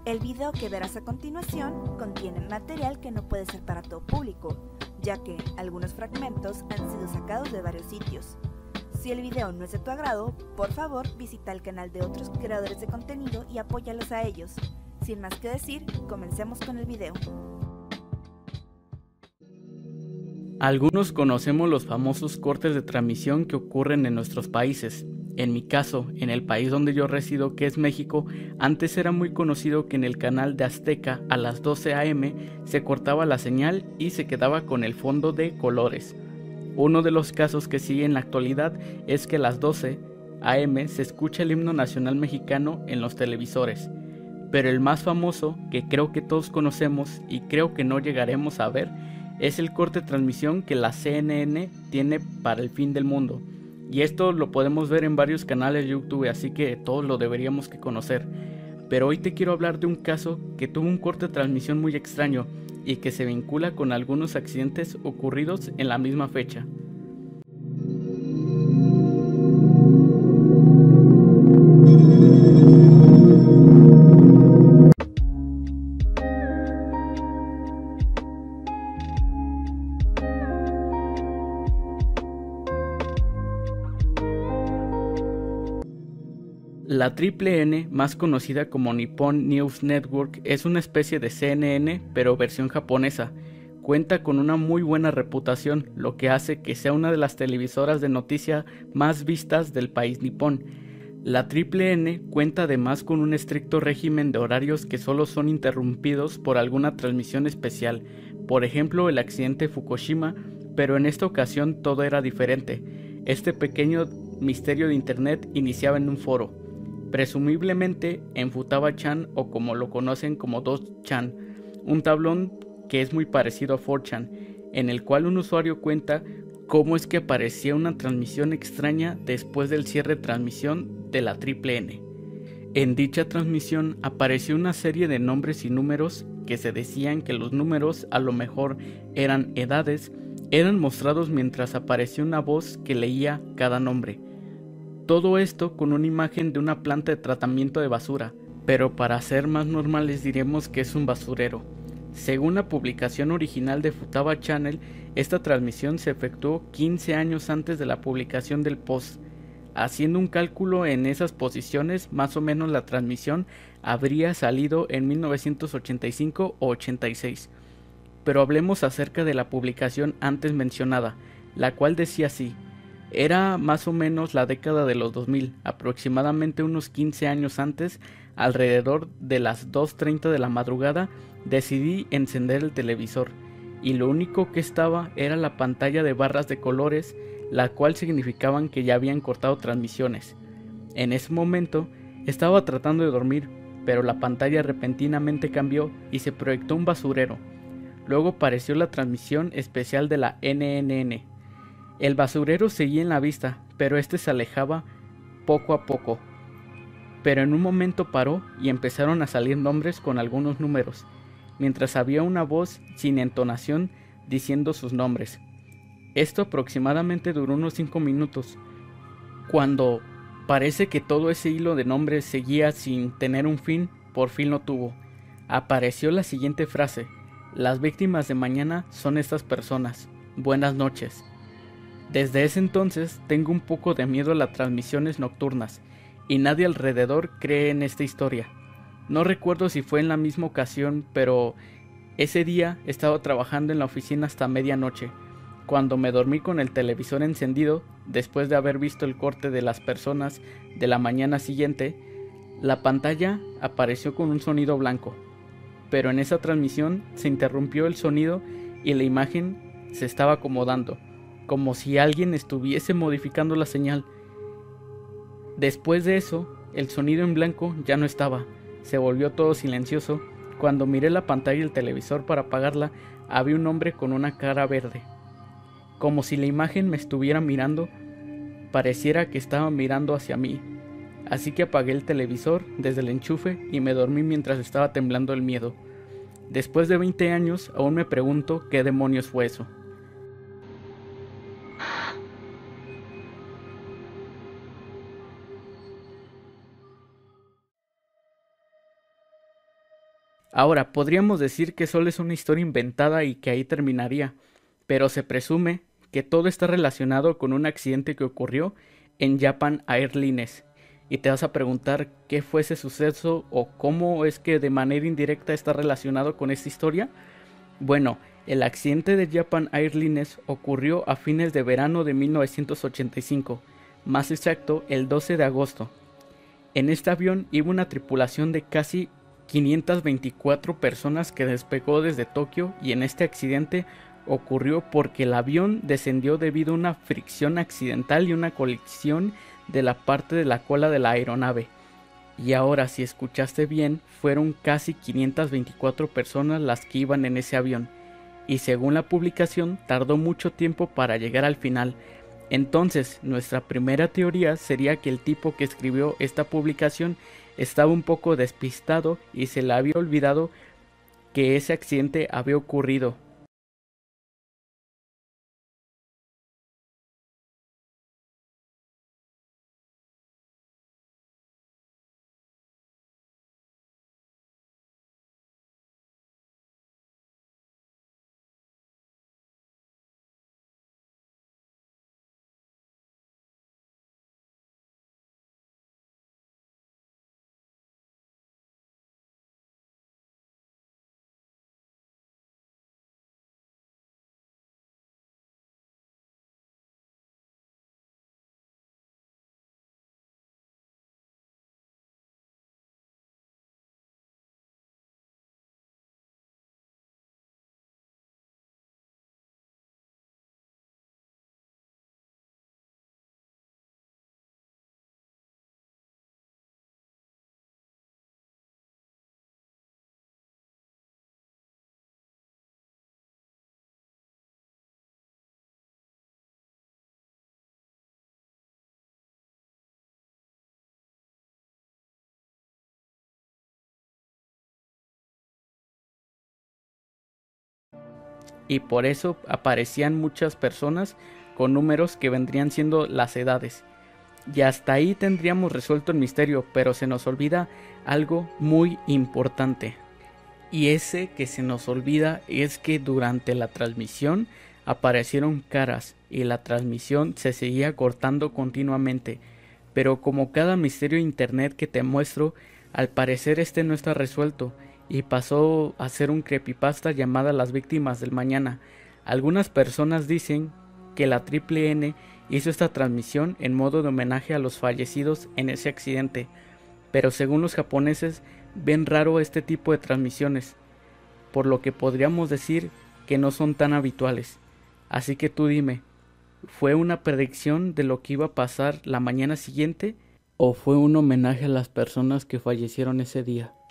El video que verás a continuación contiene material que no puede ser para todo público, ya que algunos fragmentos han sido sacados de varios sitios. Si el video no es de tu agrado, por favor visita el canal de otros creadores de contenido y apóyalos a ellos. Sin más que decir, comencemos con el video. Algunos conocemos los famosos cortes de transmisión que ocurren en nuestros países. En mi caso, en el país donde yo resido, que es México, antes era muy conocido que en el canal de Azteca a las 12 a.m. se cortaba la señal y se quedaba con el fondo de colores. Uno de los casos que sigue en la actualidad es que a las 12 a.m. se escucha el himno nacional mexicano en los televisores. Pero el más famoso, que creo que todos conocemos y creo que no llegaremos a ver, es el corte de transmisión que la CNN tiene para el fin del mundo. Y esto lo podemos ver en varios canales de YouTube, así que todos lo deberíamos que conocer. Pero hoy te quiero hablar de un caso que tuvo un corte de transmisión muy extraño y que se vincula con algunos accidentes ocurridos en la misma fecha. La Triple N, más conocida como Nippon News Network, es una especie de CNN pero versión japonesa. Cuenta con una muy buena reputación, lo que hace que sea una de las televisoras de noticias más vistas del país nipón. La Triple N cuenta además con un estricto régimen de horarios que solo son interrumpidos por alguna transmisión especial, por ejemplo el accidente de Fukushima, pero en esta ocasión todo era diferente. Este pequeño misterio de internet iniciaba en un foro, presumiblemente en Futaba-chan, o como lo conocen como 2chan, un tablón que es muy parecido a 4chan, en el cual un usuario cuenta cómo es que aparecía una transmisión extraña después del cierre de transmisión de la Triple N. En dicha transmisión apareció una serie de nombres y números que se decían que los números a lo mejor eran edades, eran mostrados mientras aparecía una voz que leía cada nombre. Todo esto con una imagen de una planta de tratamiento de basura, pero para ser más normales diremos que es un basurero. Según la publicación original de Futaba Channel, esta transmisión se efectuó 15 años antes de la publicación del post. Haciendo un cálculo en esas posiciones, más o menos la transmisión habría salido en 1985 o 86. Pero hablemos acerca de la publicación antes mencionada, la cual decía así: era más o menos la década de los 2000, aproximadamente unos 15 años antes, alrededor de las 2:30 de la madrugada, decidí encender el televisor, y lo único que estaba era la pantalla de barras de colores, la cual significaban que ya habían cortado transmisiones. En ese momento, estaba tratando de dormir, pero la pantalla repentinamente cambió y se proyectó un basurero. Luego apareció la transmisión especial de la NNN. El basurero seguía en la vista, pero este se alejaba poco a poco. Pero en un momento paró y empezaron a salir nombres con algunos números, mientras había una voz sin entonación diciendo sus nombres. Esto aproximadamente duró unos 5 minutos, cuando parece que todo ese hilo de nombres seguía sin tener un fin, por fin lo tuvo. Apareció la siguiente frase: las víctimas de mañana son estas personas. Buenas noches. Desde ese entonces tengo un poco de miedo a las transmisiones nocturnas, y nadie alrededor cree en esta historia. No recuerdo si fue en la misma ocasión, pero ese día estaba trabajando en la oficina hasta medianoche, cuando me dormí con el televisor encendido después de haber visto el corte de las personas de la mañana siguiente. La pantalla apareció con un sonido blanco, pero en esa transmisión se interrumpió el sonido y la imagen se estaba acomodando, como si alguien estuviese modificando la señal. Después de eso, el sonido en blanco ya no estaba, se volvió todo silencioso. Cuando miré la pantalla del televisor para apagarla, había un hombre con una cara verde, como si la imagen me estuviera mirando, pareciera que estaba mirando hacia mí. Así que apagué el televisor desde el enchufe y me dormí mientras estaba temblando el miedo. Después de 20 años, aún me pregunto qué demonios fue eso. Ahora, podríamos decir que solo es una historia inventada y que ahí terminaría, pero se presume que todo está relacionado con un accidente que ocurrió en Japan Airlines. Y te vas a preguntar qué fue ese suceso o cómo es que de manera indirecta está relacionado con esta historia. Bueno, el accidente de Japan Airlines ocurrió a fines de verano de 1985, más exacto el 12 de agosto. En este avión iba una tripulación de casi 524 personas que despegó desde Tokio, y en este accidente ocurrió porque el avión descendió debido a una fricción accidental y una colisión de la parte de la cola de la aeronave. Y ahora, si escuchaste bien, fueron casi 524 personas las que iban en ese avión, y según la publicación tardó mucho tiempo para llegar al final. Entonces, nuestra primera teoría sería que el tipo que escribió esta publicación estaba un poco despistado y se le había olvidado que ese accidente había ocurrido. Y por eso aparecían muchas personas con números que vendrían siendo las edades. Y hasta ahí tendríamos resuelto el misterio, pero se nos olvida algo muy importante. Y ese que se nos olvida es que durante la transmisión aparecieron caras y la transmisión se seguía cortando continuamente. Pero como cada misterio de internet que te muestro, al parecer este no está resuelto y pasó a ser un creepypasta llamada Las Víctimas del Mañana. Algunas personas dicen que la Triple N hizo esta transmisión en modo de homenaje a los fallecidos en ese accidente, pero según los japoneses ven raro este tipo de transmisiones, por lo que podríamos decir que no son tan habituales. Así que tú dime, ¿fue una predicción de lo que iba a pasar la mañana siguiente o fue un homenaje a las personas que fallecieron ese día?